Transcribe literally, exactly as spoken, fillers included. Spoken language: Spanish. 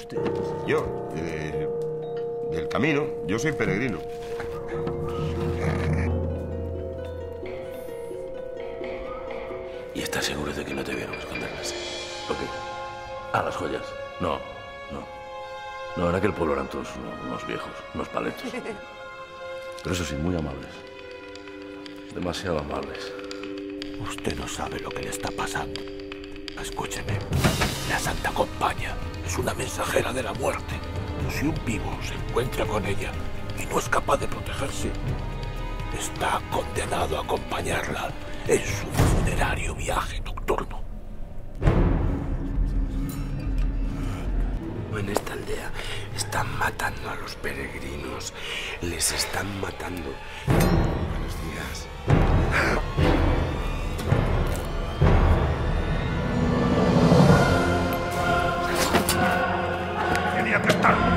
usted? Yo, de, del camino. Yo soy peregrino. ¿Y estás seguro de que no te vieron esconderlas? ¿Por qué? Ah, las joyas. No, no. No, en aquel pueblo eran todos unos, unos viejos, unos paletos. Pero eso sí, muy amables. Demasiado amables. Usted no sabe lo que le está pasando. Escúcheme. La Santa Compaña es una mensajera de la muerte. Si un vivo se encuentra con ella y no es capaz de protegerse, está condenado a acompañarla en su funerario viaje nocturno. En esta aldea están matando a los peregrinos. Les están matando. Buenos días. Tenía que estar.